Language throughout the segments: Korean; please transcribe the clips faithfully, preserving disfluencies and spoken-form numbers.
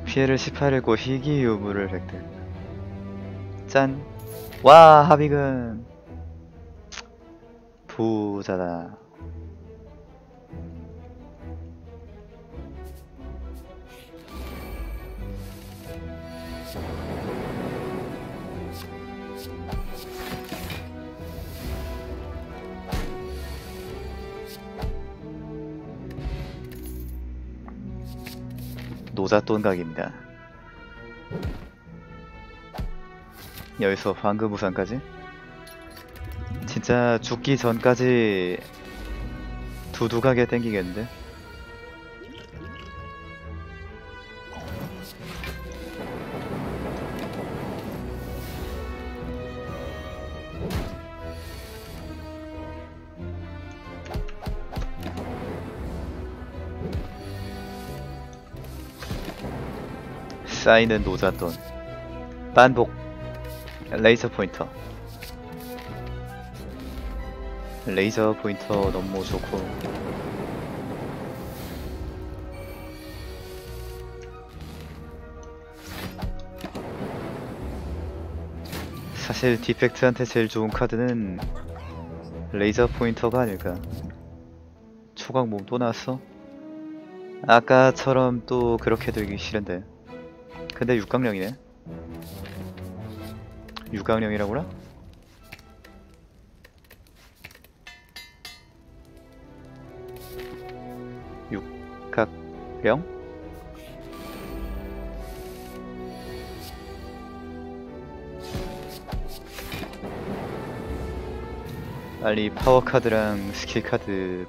피해를 십팔 했고 희귀 유물을 획득. 짠! 와, 합익은 부자다. 노잣돈 각입니다. 여기서 황금우산까지? 진짜 죽기 전까지 두둑하게 땡기겠는데? 쌓이는 노잣돈. 반복 레이저 포인터. 레이저 포인터 너무 좋고, 사실 디펙트한테 제일 좋은 카드는 레이저 포인터가 아닐까. 초강몸 또 나왔어? 아까처럼 또 그렇게 되기 싫은데. 근데 육강령이네. 육강령이라고라? 육각령? 빨리 파워카드랑 스킬카드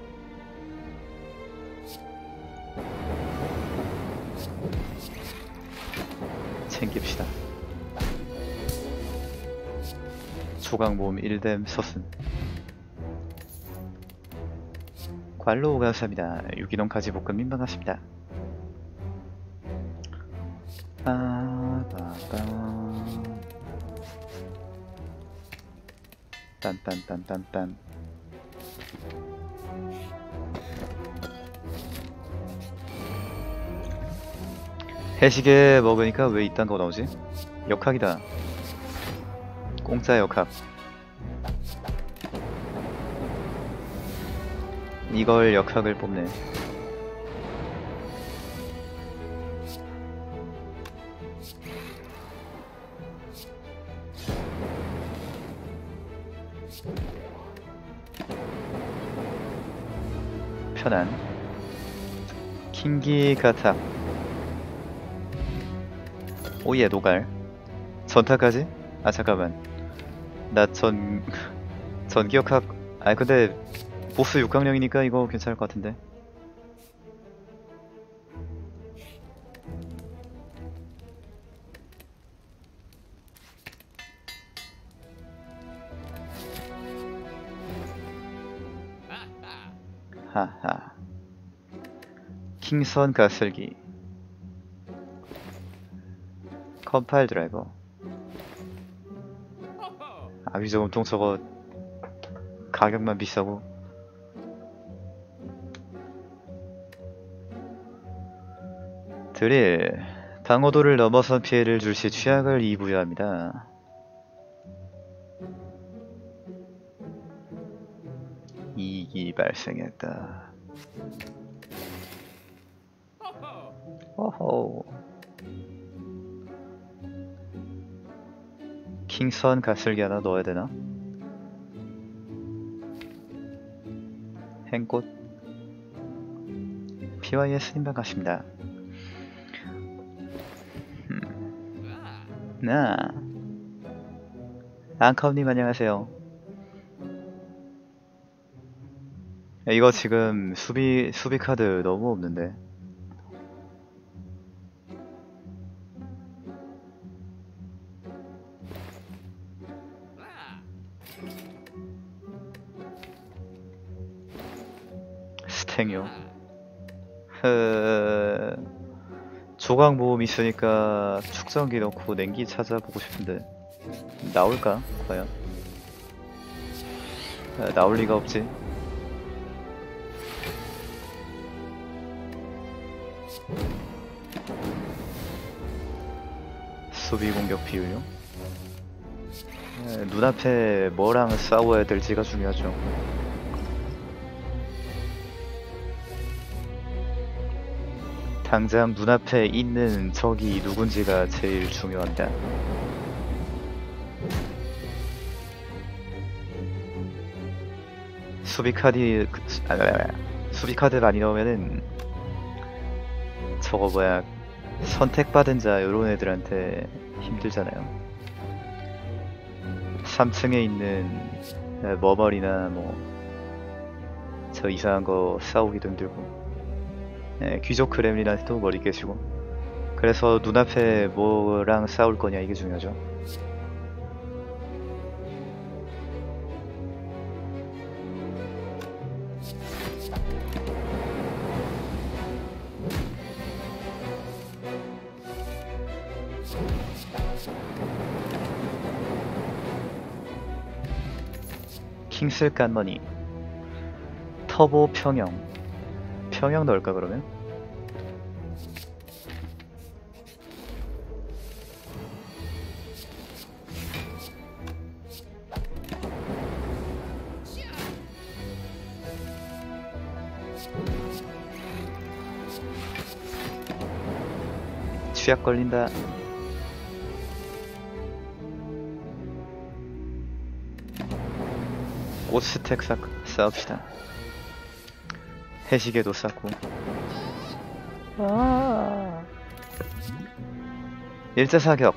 챙깁시다. 초강모음 일뎀 서순. 관로 감사합니다. 유기농 가지볶음 민망하십니다. 빠바밤 딴딴딴딴딴. 해시계 먹으니까 왜 이딴 거 나오지? 역학이다. 공짜 역학. 이걸 역학을 뽑네. 편안. 킹기 가탑. 오예 노갈. 전타까지? 아 잠깐만. 나 전 전기역학. 아니 근데 보스 육강령이니까 이거 괜찮을 것 같은데. 하하. 킹선 가슬기. 컴파일 드라이버. 아비저금통 저거 가격만 비싸고. 드릴. 방어도를 넘어선 피해를 줄 시 취약을 이 부여합니다. 이익이 발생했다. 오호. 킹선 가슬기 하나 넣어야 되나? 행꽃. 피와이에스님 반갑습니다. 음. 나 앙카우님 안녕하세요. 이거 지금 수비 수비 카드 너무 없는데. 스탱요. 흐... 조각 모음 있으니까 축전기 넣고 냉기 찾아보고 싶은데 나올까? 과연? 아, 나올 리가 없지. 수비 공격 비율요? 네, 눈앞에 뭐랑 싸워야 될지가 중요하죠. 당장 눈앞에 있는 적이 누군지가 제일 중요합니다. 수비 카드 아, 수비 카드 많이 넣으면은 저거 뭐야 선택받은 자 요런 애들한테 힘들잖아요. 삼 층에 있는 머멀이나 뭐 저 이상한 거 싸우기도 힘들고, 네, 귀족 그렘린한테도 머리 깨지고. 그래서 눈앞에 뭐랑 싸울 거냐 이게 중요하죠. 킹슬 깐머니 터보 평형 평형 넣을까 그러면? 취약 걸린다. 오스텍 쌓, 싸웁시다. 해시계도 쌓고. 아 일제사격.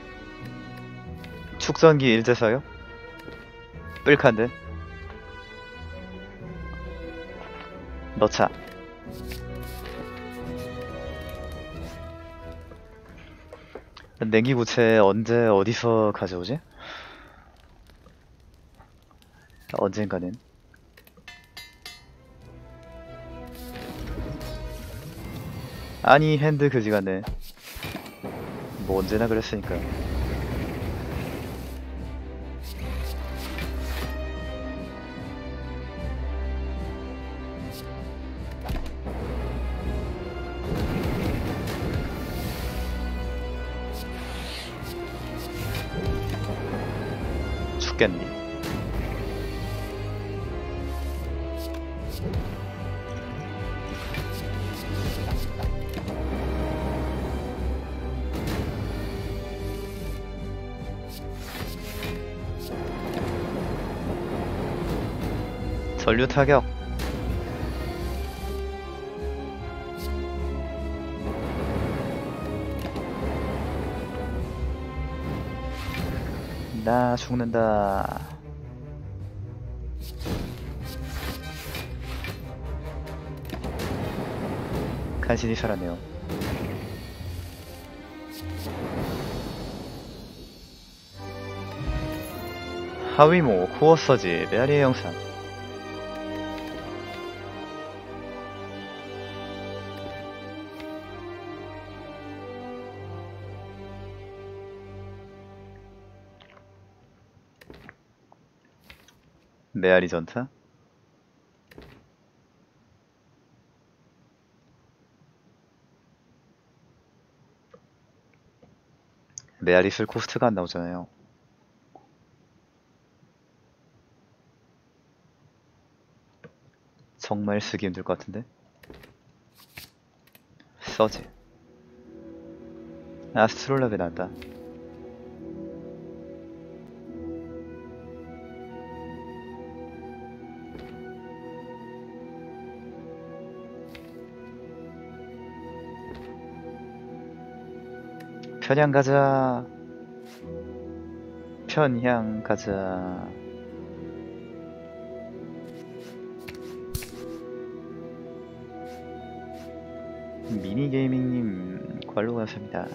축전기 일제사격? 뿔칸데? 넣자. 냉기 부채 언제 어디서 가져오지? 언젠가는. 아니 핸드 그지같네. 뭐 언제나 그랬으니까. 죽겠니? 전류 타격. 나 죽는다. 간신히 살았네요. 하위모 코어 서지 메아리의 영상. 메아리 전타? 메아리 쓸 코스트가 안 나오잖아요. 정말 쓰기 힘들 것 같은데? 서지. 아스트롤랍이 나왔다. 편향 가자. 편향 가자. 미니게이밍님 관로 감사합니다.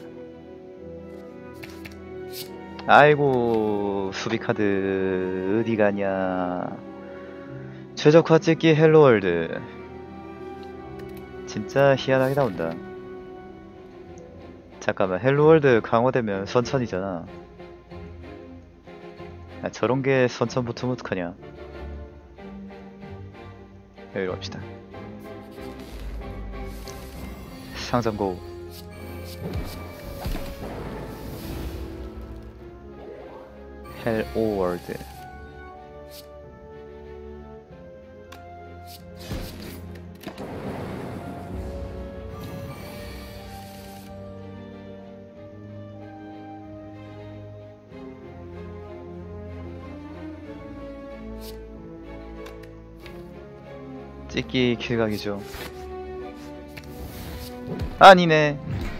아이고 수비카드 어디 가냐. 최적화 찍기 헬로월드. 진짜 희한하게 나온다. 잠깐만, 헬로월드 강화되면 선천이잖아. 아, 저런게 선천 붙으면 어떡하냐. 여기로 갑시다. 상점고. 헬 오월드. 찍기 킬각이죠. 아니네.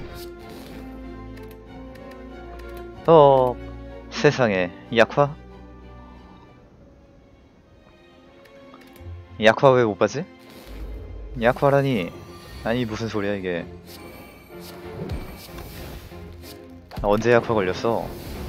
어, 세상에. 약화? 약화 왜 못 봤지? 약화라니. 아니 무슨 소리야 이게. 언제 약화 걸렸어?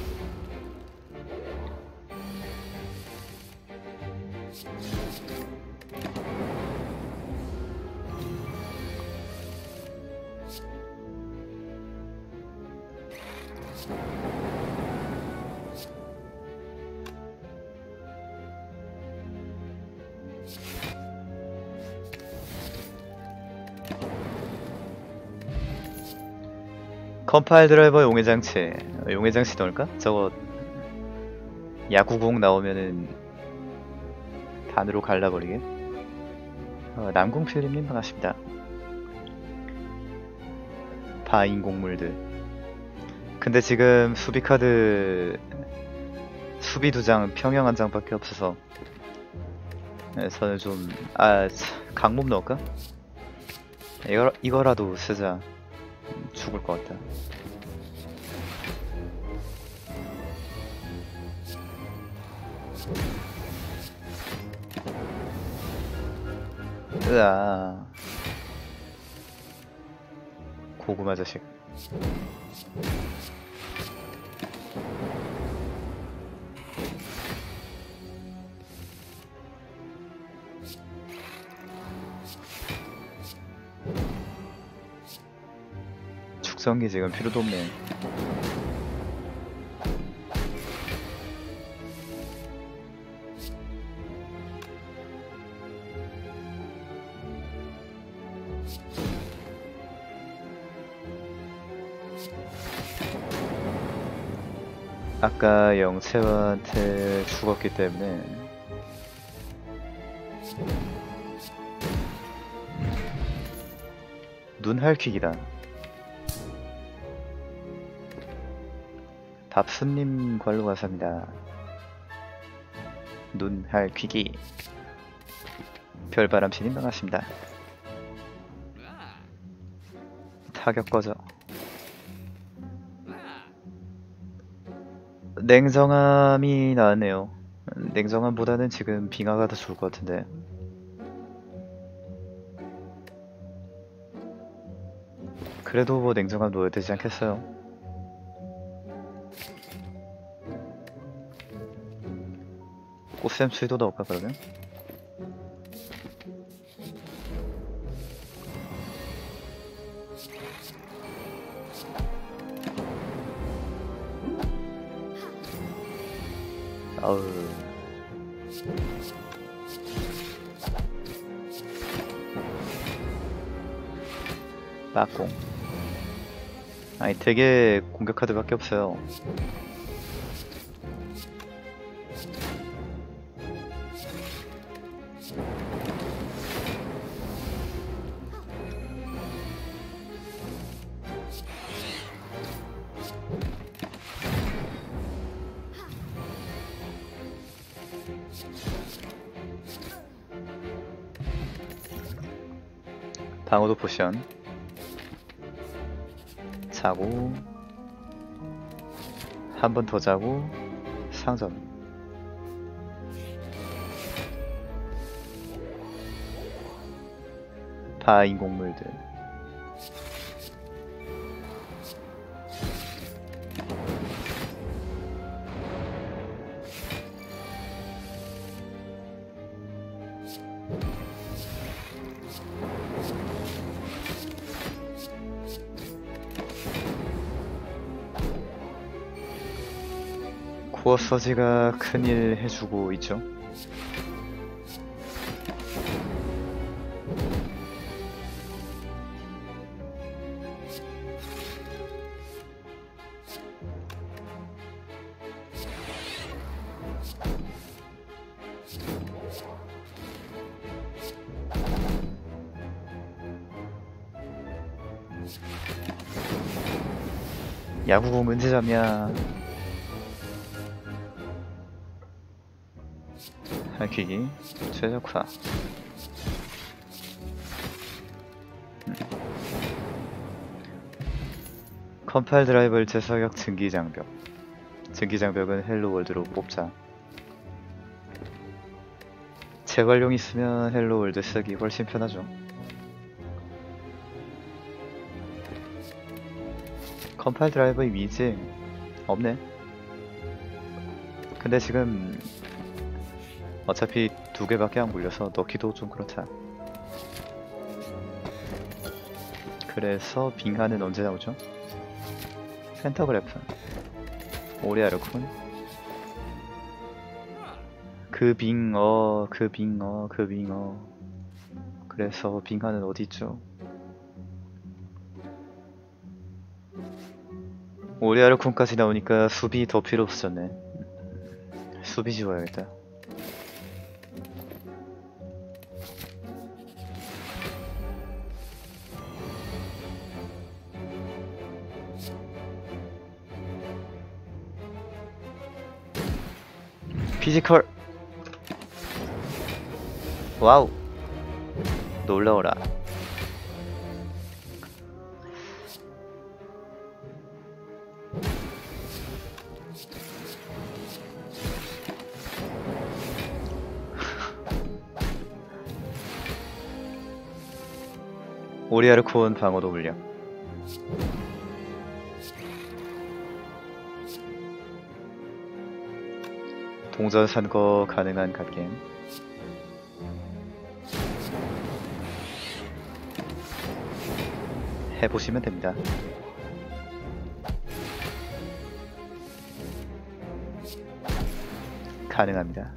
컴파일 드라이버 용해장치. 용해장치 넣을까? 저거 야구공 나오면은 반으로 갈라버리게. 어, 남궁필님님 반갑습니다. 바인곡물들. 근데 지금 수비카드 수비 두 장, 평형 한 장밖에 없어서 네, 저는 좀... 아... 강몸 넣을까? 이거, 이거라도 쓰자. 죽을 것 같다. 으아. 고구마 자식. 축성기 지금 필요도 없네. 아까 영채한테 죽었기 때문에 눈할퀴기다. 밥순님 관로 감사합니다. 눈할퀴기. 별바람씨님 반갑습니다. 타격 꺼져. 냉정함이 나왔네요. 냉정함보다는 지금 빙하가 더 좋을 것 같은데. 그래도 뭐 냉정함 넣어야 되지 않겠어요? 꽃샘추위도 넣을까 그러면? 아우. 빠공. 아니 되게 공격 카드밖에 없어요. 방어도 포션 자고 한 번 더 자고 상점. 바인곡물들. 코어 서지가 큰일 해주고 있죠. 야구공 언제 잡냐. 할퀴기 최적화. 음. 컴파일 드라이버를 재사격 증기장벽. 증기장벽은 헬로월드로 뽑자. 재활용 있으면 헬로월드 쓰기 훨씬 편하죠. 컴파일 드라이버 이미 있지? 없네. 근데 지금 어차피 두 개밖에 안 굴려서 넣기도 좀 그렇다. 그래서 빙하는 언제 나오죠? 펜타그래프 오리아르쿤 그 빙어 그 빙어 그 빙어. 그래서 빙하는 어디 있죠? 오리아르쿤까지 나오니까 수비 더 필요 없었네. 수비 지워야겠다. 피지컬. 와우. 놀라워라. 오리아르콘 방어도 물량. 동전 산거 가능한 갓겜. 해보시면 됩니다. 가능합니다.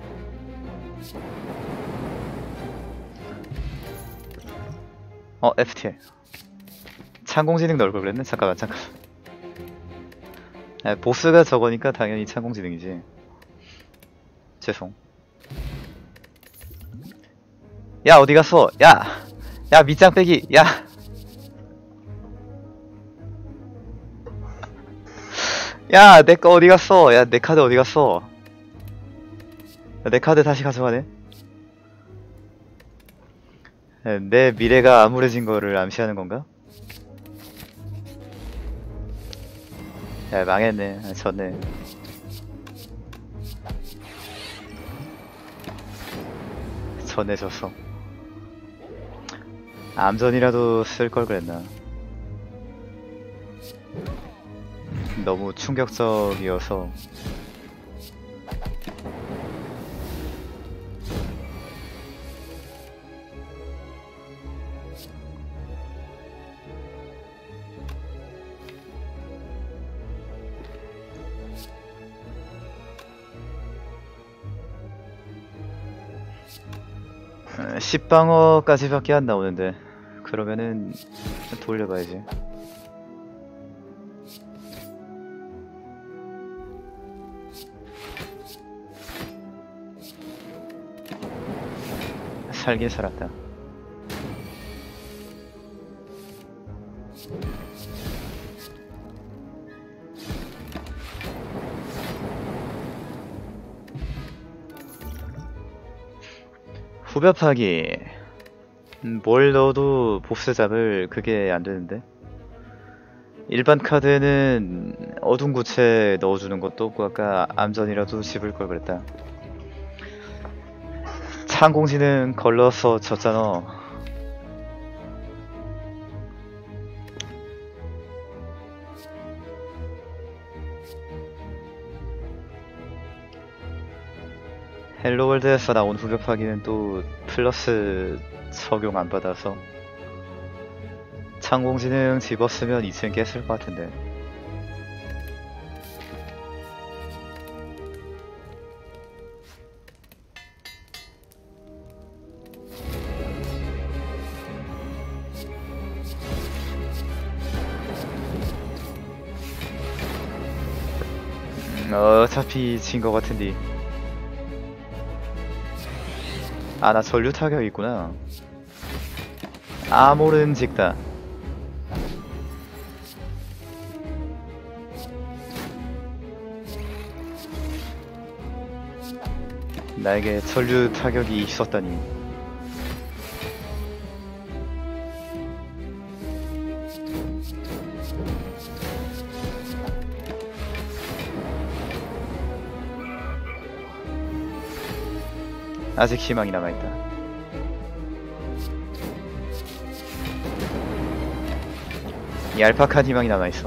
어, 에프티엘. 창공지능 넣을 걸 그랬네? 잠깐만, 잠깐. 아, 보스가 저거니까 당연히 창공지능이지. 죄송. 야, 어디 갔어? 야! 야, 밑장 빼기! 야! 야, 내 거 어디 갔어? 야, 내 카드 어디 갔어? 야, 내 카드 다시 가져가네? 내 미래가 암울해진 거를 암시하는 건가? 야, 망했네. 아, 졌네. 졌네, 졌어. 암전이라도 쓸 걸 그랬나. 너무 충격적이어서. 십 방어까지밖에 안 나오는데 그러면은 돌려봐야지. 살긴 살았다. 후벼 파기. 음, 뭘 넣어도 보스 잡을 그게 안 되는데. 일반 카드에는 어둠 구체 넣어주는 것도 없고 아까 암전이라도 집을 걸 그랬다. 창공지는 걸러서 졌잖아. 헬로월드에서 나온 후벼 파기는 또 플러스 적용 안 받아서 창공지능 집었으면 이층 깼을 것 같은데. 음, 어차피 진 것 같은데. 아, 나 전류 타격 있구나. 아모른 직다. 나에게 전류 타격이 있었다니. 아직 희망이 남아있다. 얄팍한 희망이 남아있어.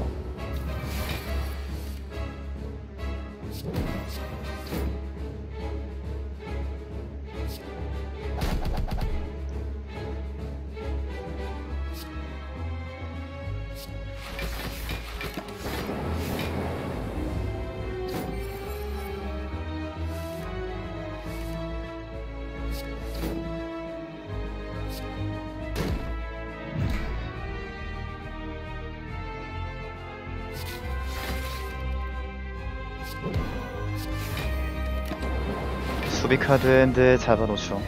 수비 카드 핸드에 잡아놓죠.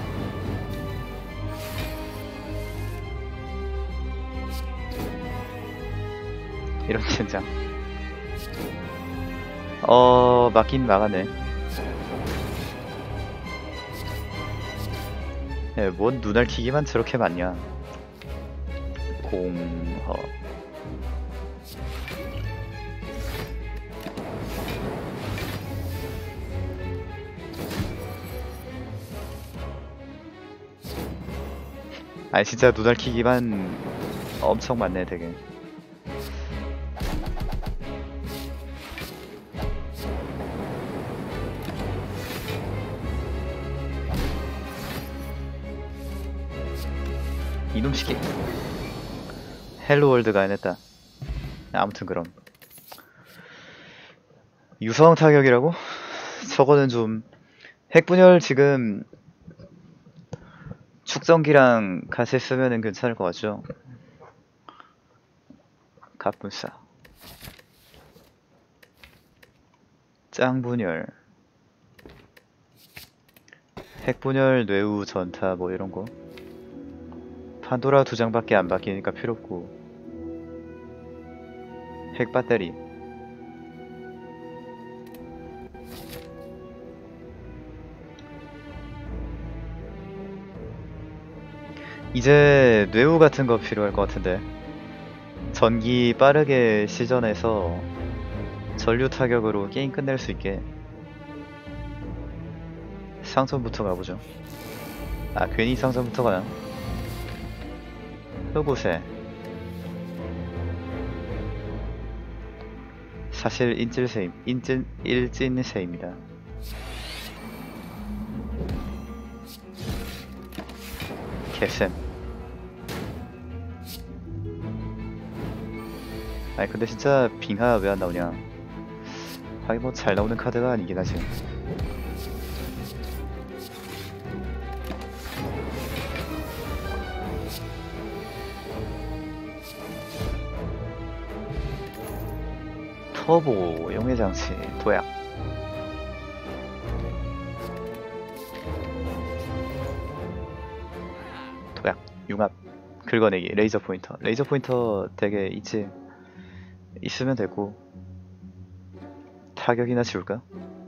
이런 젠장. 어... 막긴 막았네. 예, 뭔 눈알키기만 저렇게 많냐. 공허. 아니 진짜 눈알키기만 엄청 많네 되게. 이놈 시키. 헬로월드가 해냈다. 아무튼 그럼 유성 타격이라고? 저거는 좀 핵분열 지금 축전기랑 같이 쓰면은 괜찮을 것 같죠? 갑분싸 짱분열 핵분열 뇌우 전타 뭐 이런거 판도라 두 장밖에 안 바뀌니까 필요없고 핵배터리 이제 뇌우 같은 거 필요할 것 같은데 전기 빠르게 시전해서 전류 타격으로 게임 끝낼 수 있게 상점부터 가보죠. 아 괜히 상점부터 가나? 흑우새 사실 인질새임, 인질, 일진새입니다. 개쌤. 아니 근데 진짜 빙하 왜 안 나오냐. 하긴 뭐 잘 나오는 카드가 아니긴 하지. 터보 용해장치 도약 도약 융합 긁어내기 레이저 포인터 레이저 포인터 되게 있지. 있으면 되고 타격이나 지울까?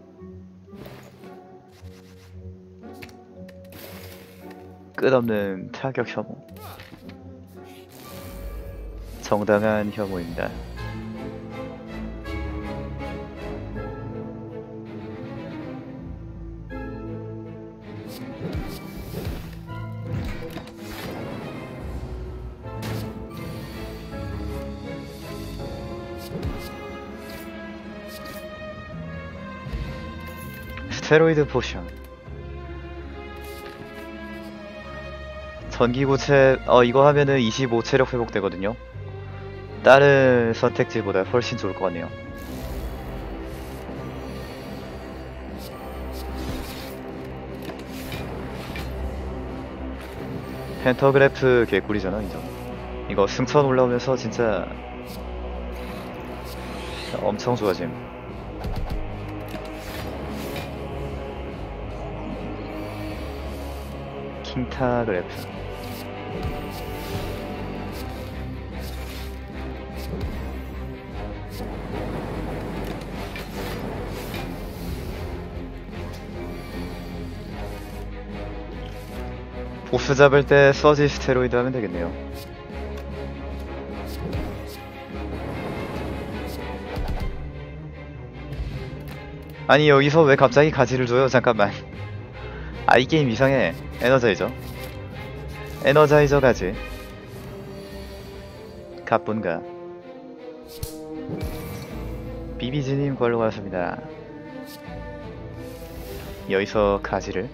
끝없는 타격 혐오 정당한 혐오입니다. 스테로이드 포션 전기고체 어 이거 하면은 이십오 체력 회복되거든요. 다른 선택지보다 훨씬 좋을 것 같네요. 펜터그래프 개꿀이잖아 이거. 이거 승천 올라오면서 진짜 엄청 좋아짐. 킹타그래프 보스 잡을 때 서지 스테로이드 하면 되겠네요. 아니 여기서 왜 갑자기 가지를 줘요? 잠깐만. 아 이 게임 이상해. 에너자이저 에너자이저 가지 가뿐가. 비비지님 걸로 왔습니다. 여기서 가지를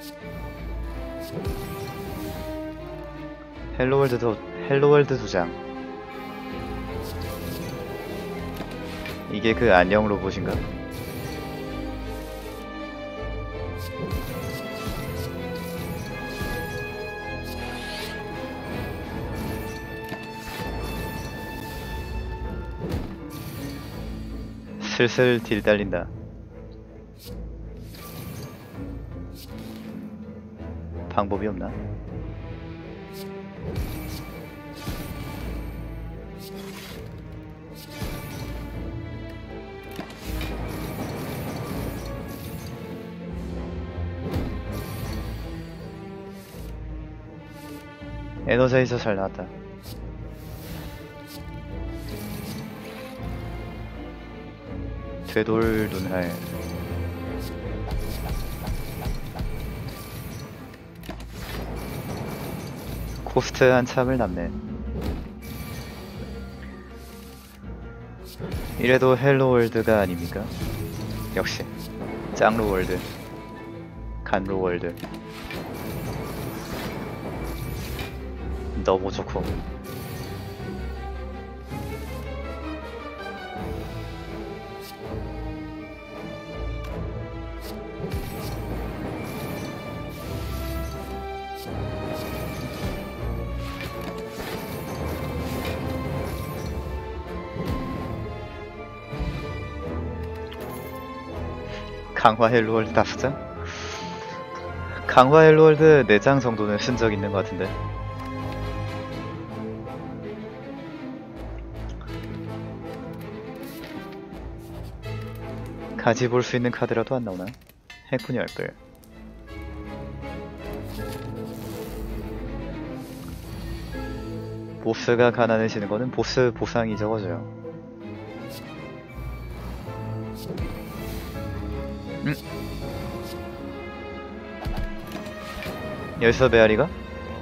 헬로월드 도 헬로월드 두 장. 이게 그 안녕 로봇인가? 슬슬 딜 달린다. 방법이 없나? 에너자이저 잘 나왔다. 되돌 눈알. 코스트 한참을 남네. 이래도 헬로월드가 아닙니까? 역시 짱로월드, 간로월드. 너무 좋고. 강화 헬로월드 다섯 장? 강화 헬로월드 네 장 정도는 쓴 적 있는 것 같은데. 가지 볼 수 있는 카드라도 안 나오나? 해군 열불. 보스가 가난해지는 거는 보스 보상이 적어져요. 음. 여기서 메아리가?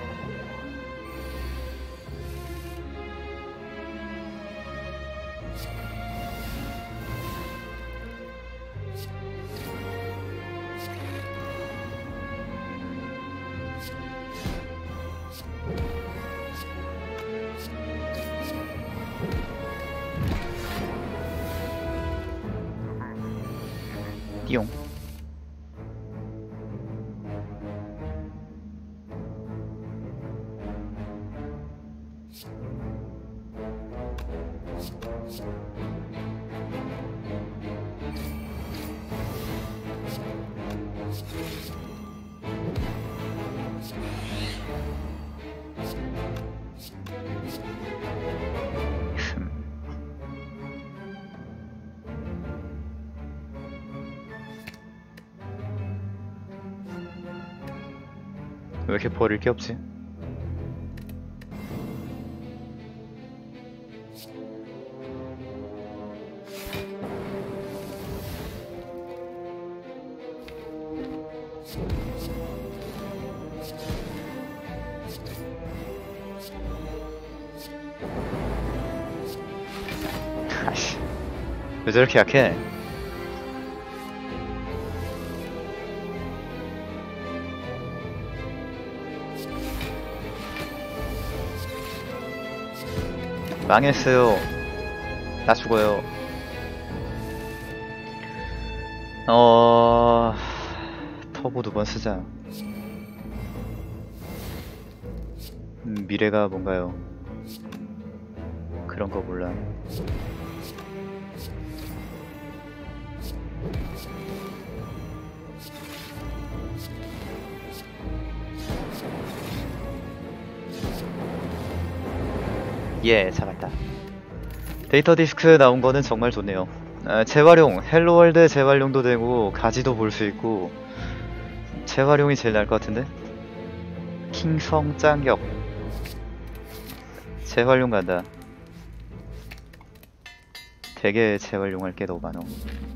띠용. 왜 이렇게 버릴 게 없지? 아이씨, 왜 저렇게 약해? 망했어요. 나 죽어요. 어... 터보 두 번 쓰자. 음, 미래가 뭔가요? 그런 거 몰라. 예, 잡았다. 데이터 디스크 나온 거는 정말 좋네요. 아, 재활용, 헬로월드 재활용도 되고 가지도 볼 수 있고 재활용이 제일 나을 것 같은데? 킹성 짱격 재활용 간다. 되게 재활용할 게 너무 많어.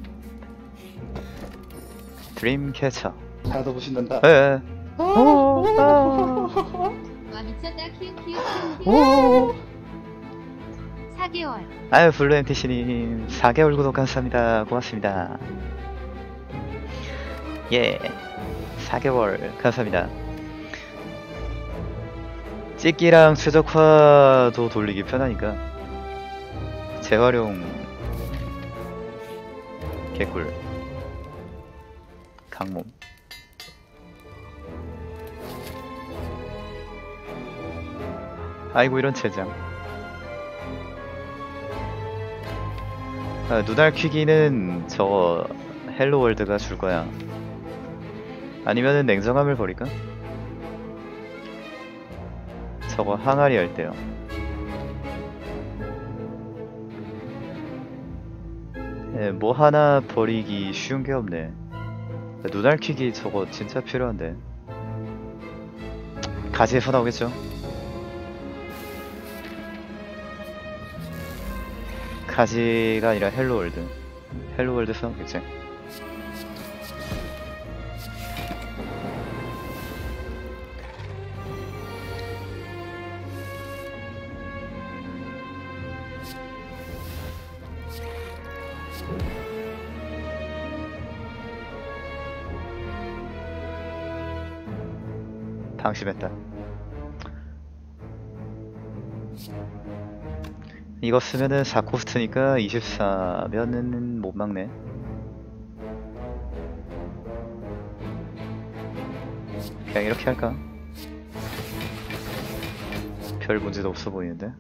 드림 캐쳐. 나도 보신단다. 에. 오, 와 미쳤다 키읔 키읔 키읔 오, 사 개월 아유 블루 엠티씨님 사 개월 구독 감사합니다. 고맙습니다. 예, 사 개월 감사합니다. 찍기랑 최적화도 돌리기 편하니까 재활용 개꿀. 강몸. 아이고 이런 젠장. 아, 눈알 퀴기는 저 헬로월드가 줄 거야. 아니면은 냉정함을 버릴까? 저거 항아리 할 때요. 예, 뭐 하나 버리기 쉬운 게 없네. 눈알 퀴기 저거 진짜 필요한데. 가지에서 나오겠죠? 가지가 아니라 헬로월드. 헬로월드에서 나오겠지? 방심했다. 이거 쓰면은 사 코스트니까 이십사면은 못 막네. 그냥 이렇게 할까? 별 문제도 없어 보이는데.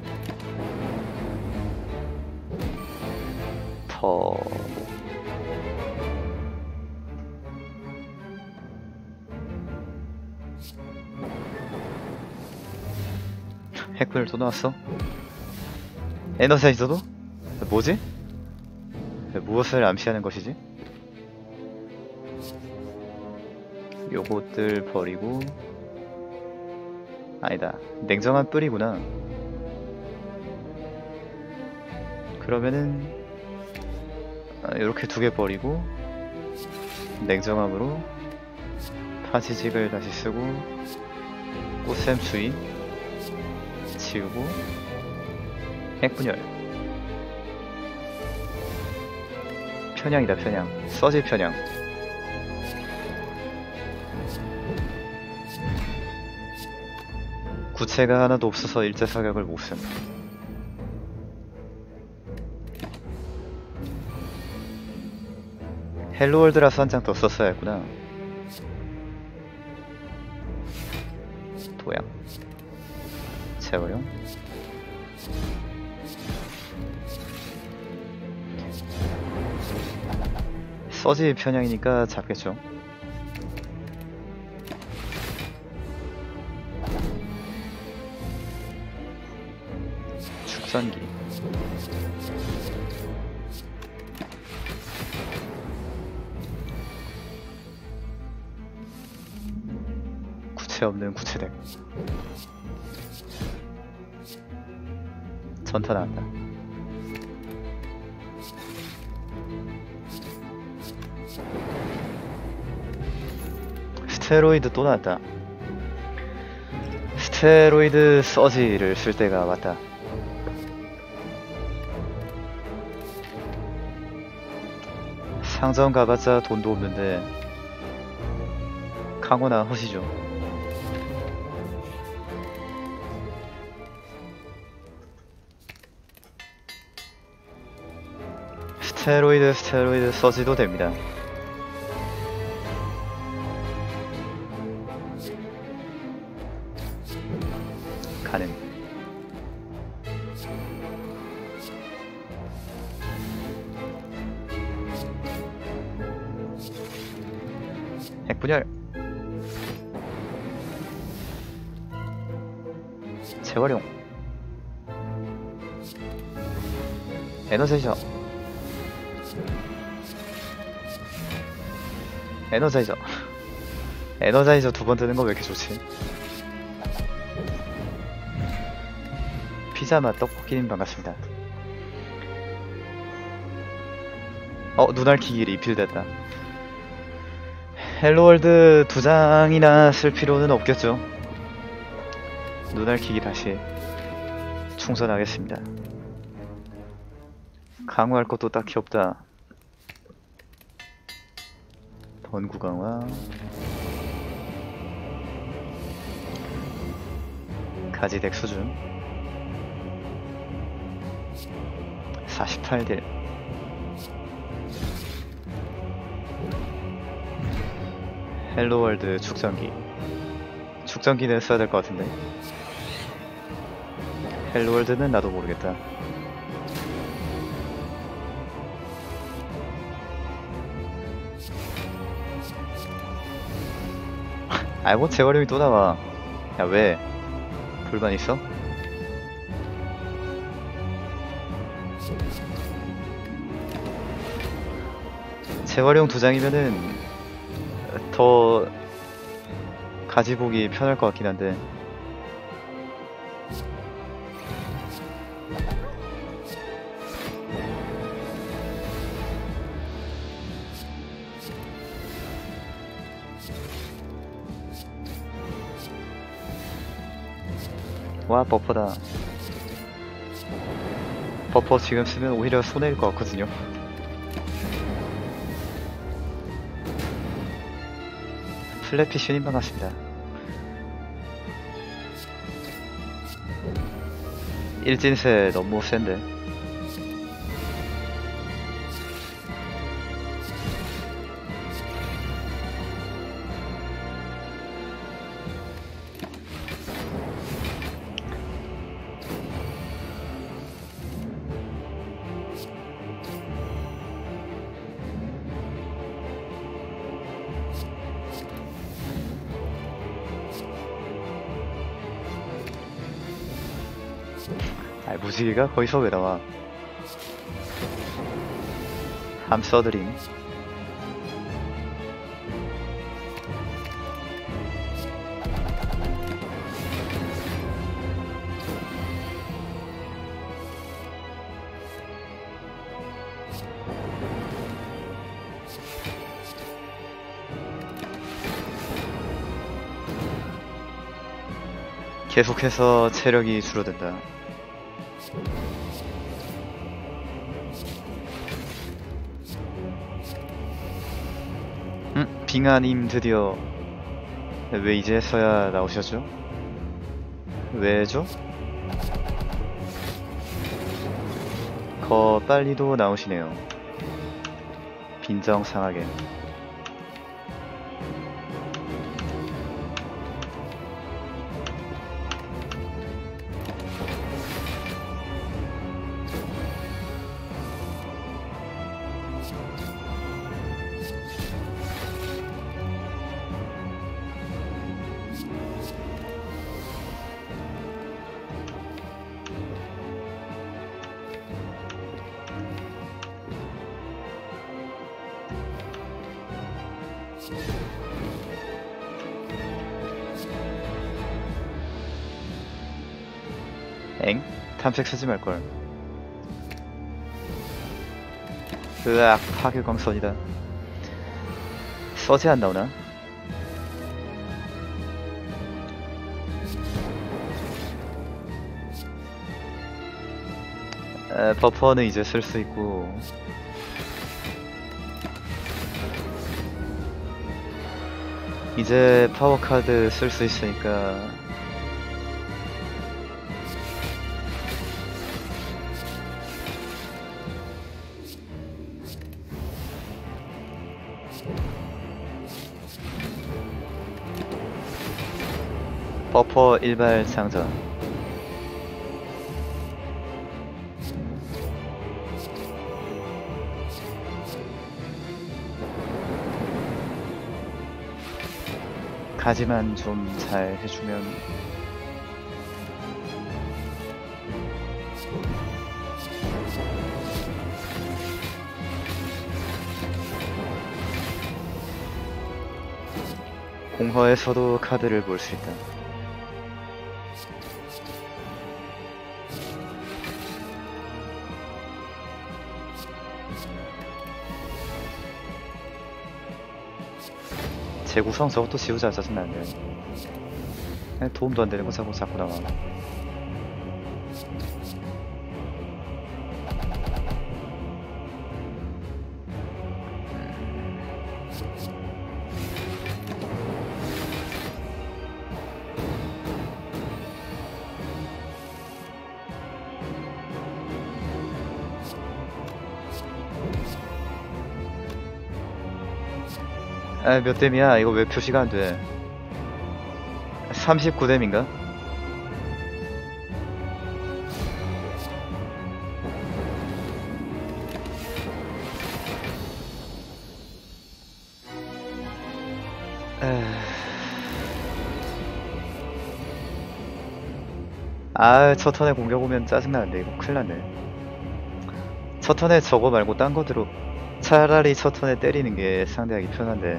더 핵분열 또 나왔어? 에너사이저도? 뭐지? 무엇을 암시하는 것이지? 요것들 버리고. 아니다, 냉정한 뿌리구나. 그러면은 이렇게 두 개 버리고 냉정함으로 파지직을 다시 쓰고 꽃샘 수위 지우고 핵분열. 편향이다 편향. 서지 편향. 구체가 하나도 없어서 일제 사격을 못쓴. 헬로월드라서 한 장 더 썼어야 했구나. 도양 재활용. 서지 편향이니까 잡겠죠. 축산기. 구체 없는 구체덱. 전타 나왔다. 스테로이드 또 나왔다. 스테로이드 서지를 쓸 때가 왔다. 상점 가봤자 돈도 없는데 강호나 허시죠. 스테로이드 스테로이드 서지도 됩니다. 가능. 핵분열. 재활용. 에너자이저. 에너자이저. 에너자이저 두 번 뜨는 거 왜 이렇게 좋지? 피자맛 떡볶이님 반갑습니다. 어, 눈알키기 리필됐다. 헬로월드 두 장이나 쓸 필요는 없겠죠. 눈알키기 다시 충전하겠습니다. 강화할 것도 딱히 없다. 번구 강화, 가지덱 수준 사십팔 딜. 헬로월드 축전기. 축전기는 써야 될 것 같은데. 헬로월드는 나도 모르겠다. 아이 뭐 재활용이 또 나와. 야 왜? 불만 있어? 재활용 두 장이면은 더 가지보기 편할 것 같긴 한데. 와 버퍼다. 버퍼 지금 쓰면 오히려 손해일 것 같거든요. 플래피쉬님 반갑습니다. 일진세 너무 센데. 아, 무지개가 거기서 왜 나와? 함서드림. 계속해서 체력이 줄어든다. 음, 빙하님 드디어. 왜 이제서야 나오셨죠? 왜죠? 거 빨리도 나오시네요. 빈정상하게. 엥? 탐색 쓰지 말걸. 으악, 파괴광선이다. 서재 안 나오나? 에, 버퍼는 이제 쓸 수 있고. 이제 파워카드 쓸 수 있으니까 버퍼 일발 상전. 가지만 좀 잘 해주면. 공허에서도 카드를 볼 수 있다. 재구성 저것도 지우자. 짜증나는데. 그냥 도움도 안 되는 거 자꾸 자꾸 나와. 아, 몇 댐이야? 이거 왜 표시가 안 돼? 삼십구 댐인가? 아, 첫 턴에 공격 오면 짜증나는데 이거 큰일났네. 첫 턴에 저거 말고 딴 거 들어. 차라리 첫 턴에 때리는 게 상대하기 편한데.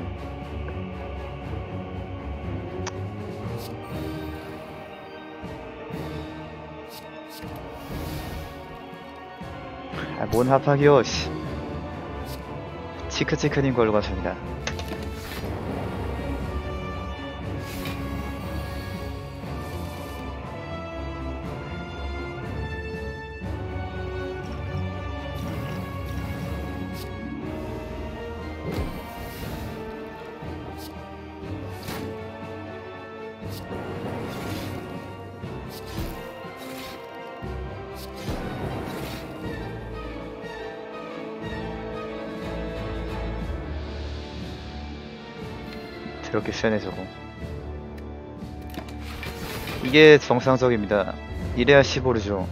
아, 뭔 합학이요, 씨. 치크치크님 걸로 가십니다. 그렇게 세네 저거. 이게 정상적입니다. 이래야 십오르죠.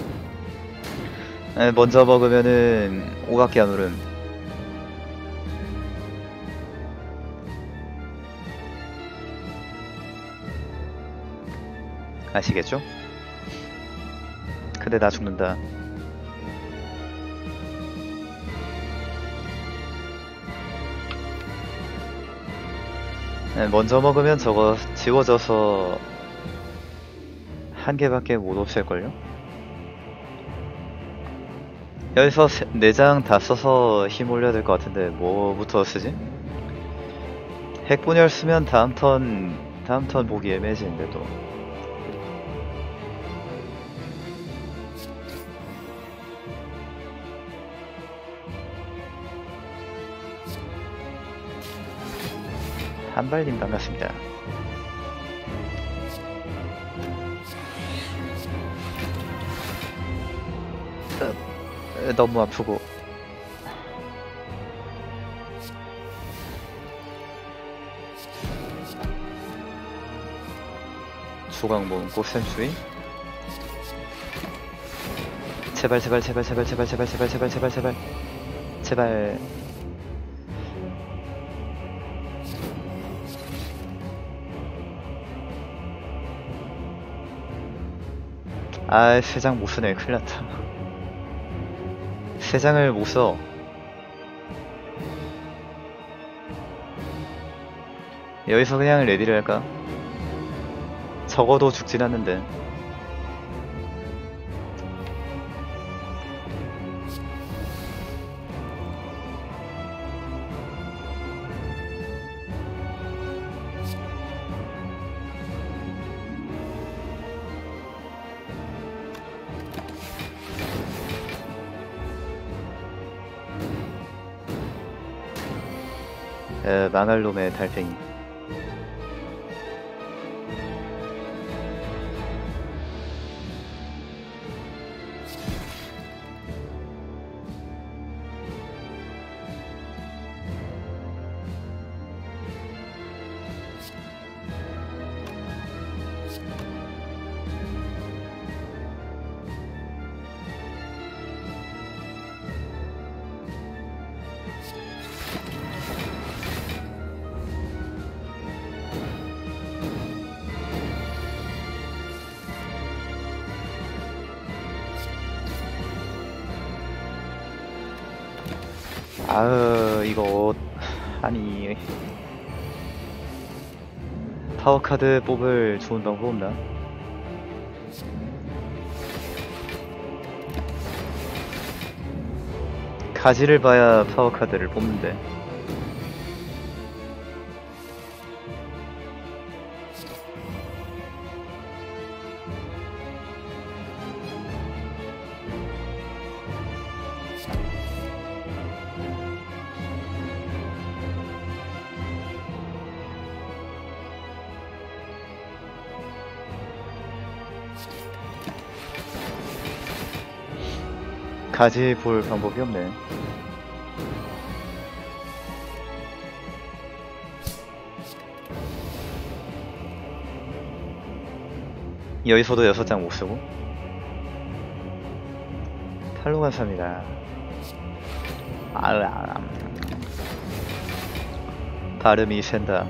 에, 먼저 먹으면은 오밖에 안 오름. 아시겠죠? 근데 나 죽는다. 네, 먼저 먹으면 저거 지워져서 한 개밖에 못 없앨걸요? 여기서 네 장 다 써서 힘 올려야 될 것 같은데 뭐부터 쓰지? 핵분열 쓰면 다음 턴 다음 턴 보기 애매해지는데 또. 한발님 반갑습니다. 으, 너무 아프고. 조각 모은 꽃샘추위. 제발 제발 제발 제발 제발 제발 제발 제발 제발 제발 제발. 아, 세 장 못쓰네. 큰일났다. 세 장을 못써. 여기서 그냥 레디를 할까? 적어도 죽진 않는데. 에, 망할 놈의 달팽이. 아으, 이거 아니 파워카드 뽑을 좋은 방법 없나? 가지를 봐야 파워 카드를 뽑는데. 가지 볼 방법이 없네. 여기서도 여섯 장 못 쓰고 팔로 감사합니다. 아람 발음이 샌다.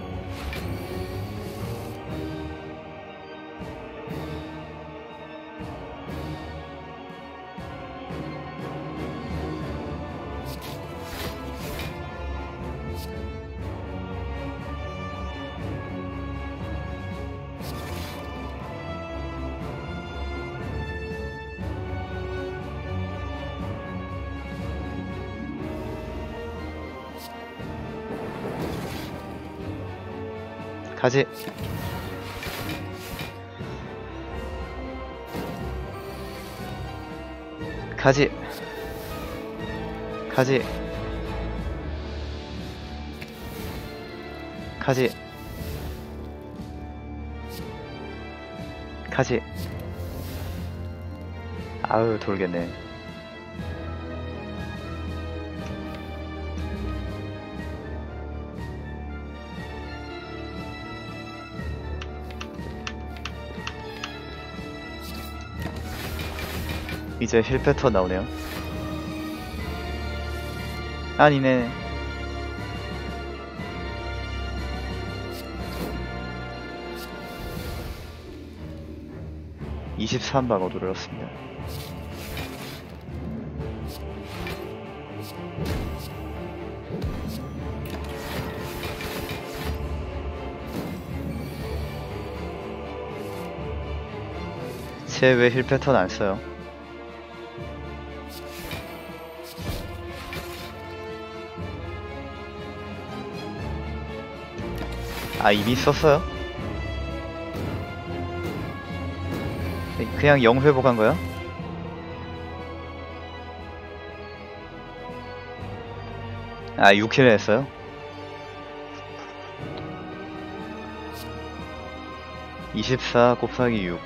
가지. 가지. 가지. 가지. 가지. 아유, 돌겠네. 이제 힐 패턴 나오네요. 아니네. 이십삼 방어 눌렀습니다. 쟤 왜 힐 패턴 안 써요? 아, 이미 썼어요? 그냥 영 회복한 거야? 아, 육 킬 했어요? 이십사 곱하기 육.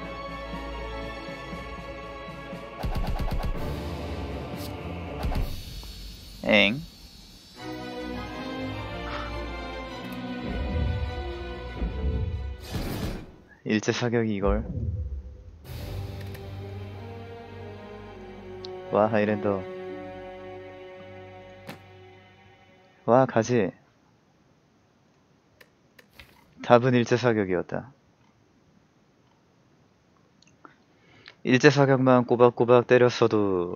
엥? 일제 사격이 이걸. 와, 하이랜더. 와, 가지. 답은 일제 사격이었다. 일제 사격만 꼬박꼬박 때렸어도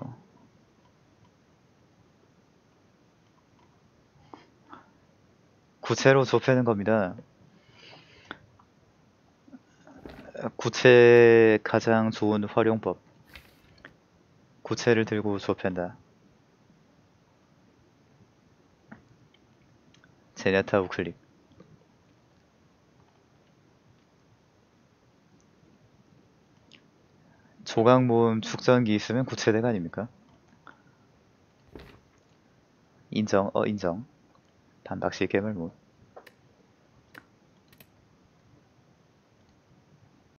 구체로 좁히는 겁니다. 구체 가장 좋은 활용법. 구체를 들고 좁힌다. 제냐타 우클릭. 조각 모음 축전기 있으면 구체대가 아닙니까? 인정, 어 인정. 반박시 개발못.